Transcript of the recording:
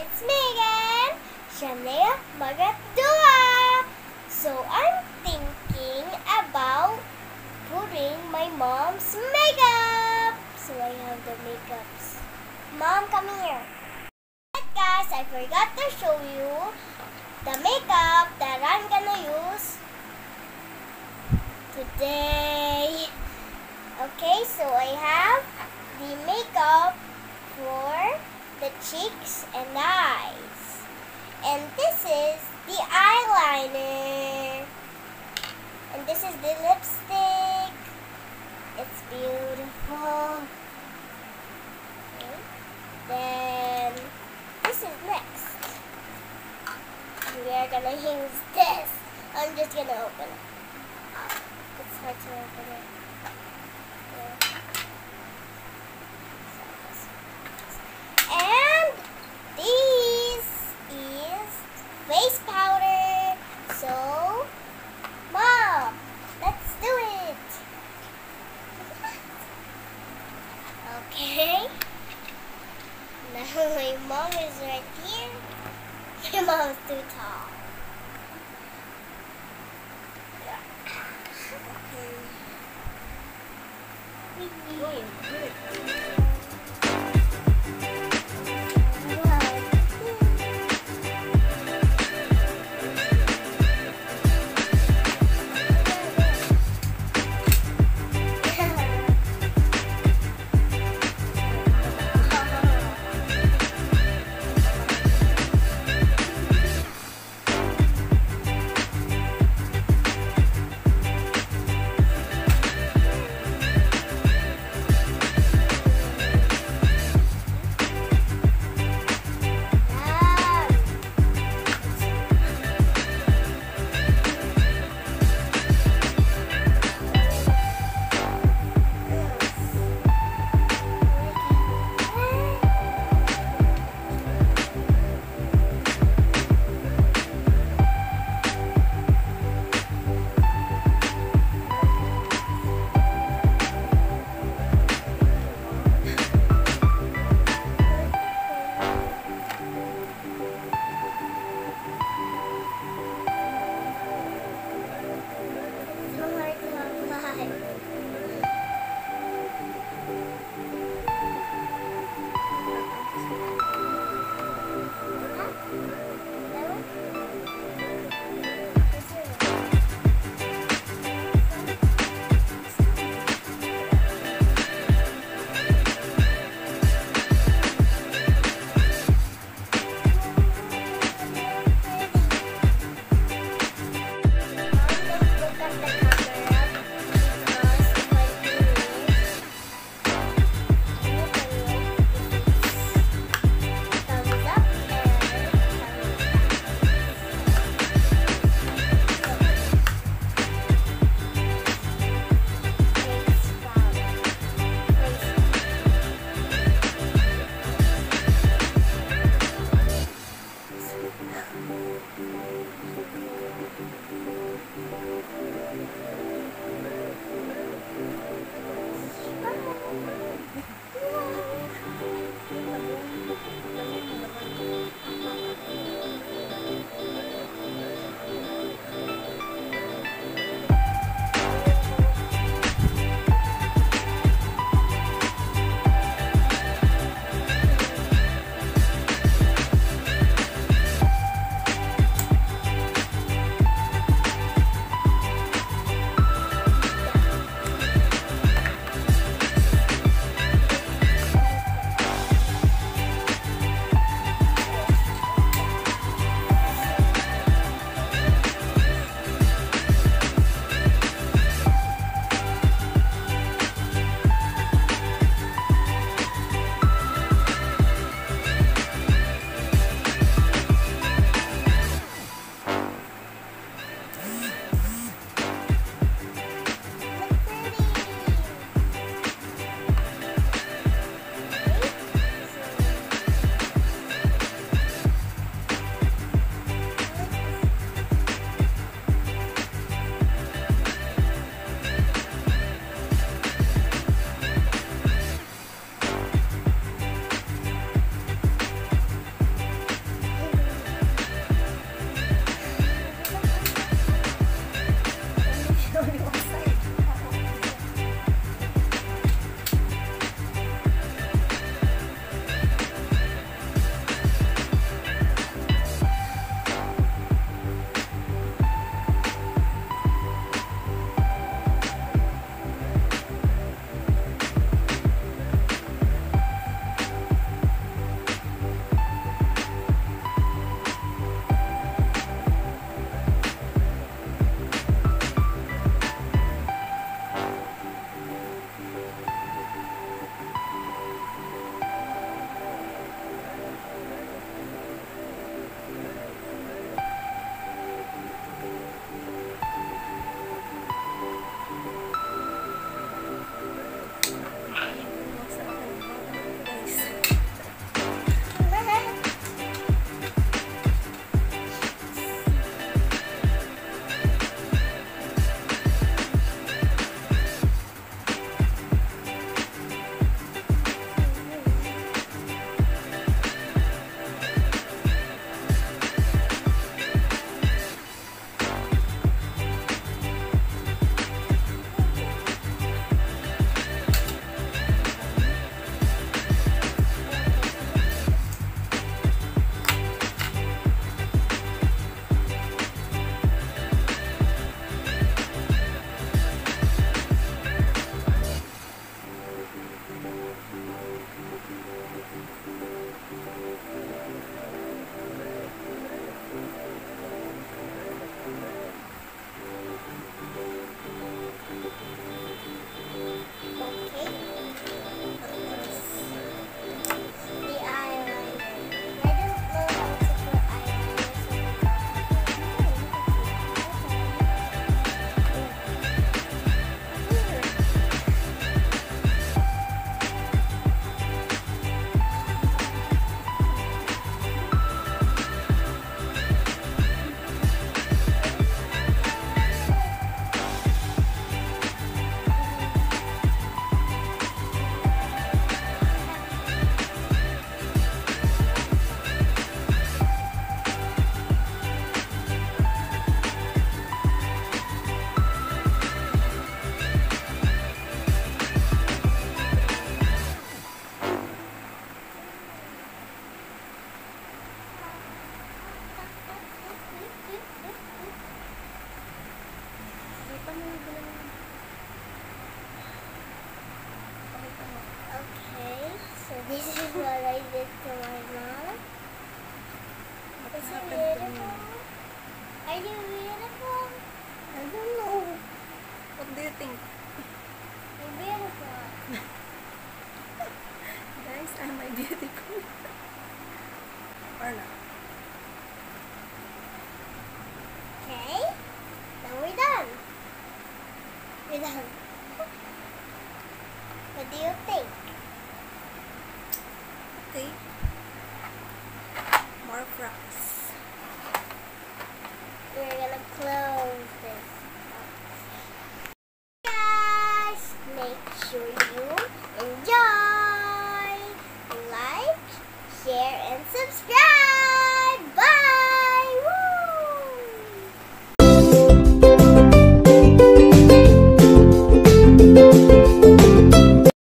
it's Megan, Shanea Magatdua. So I'm thinking about putting my mom's makeup. So I have the makeups. Mom, come here. But guys, I forgot to show you the makeup that I'm gonna use today. Okay, so I have the makeup for the cheeks and eyes. And this is the eyeliner. And this is the lipstick. It's beautiful. Okay. Then this is next. We are gonna use this. I'm just gonna open it. It's hard to open it. And this is face powder. So, Mom, let's do it. Okay. Now my mom is right here. My mom's too tall. to my mom. What Is it happened to me? beautiful? Are you beautiful? I don't know. What do you think? You're beautiful. Guys, am I beautiful? Or not? Okay, now we're done. We're done. What do you think? Okay. More fries.